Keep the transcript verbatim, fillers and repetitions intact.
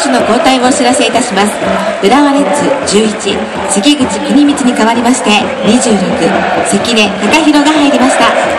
手の交代をお知らせいたします。浦和レッズじゅういち、関口国光に代わりましてにじゅうろく、関根貴弘が入りました。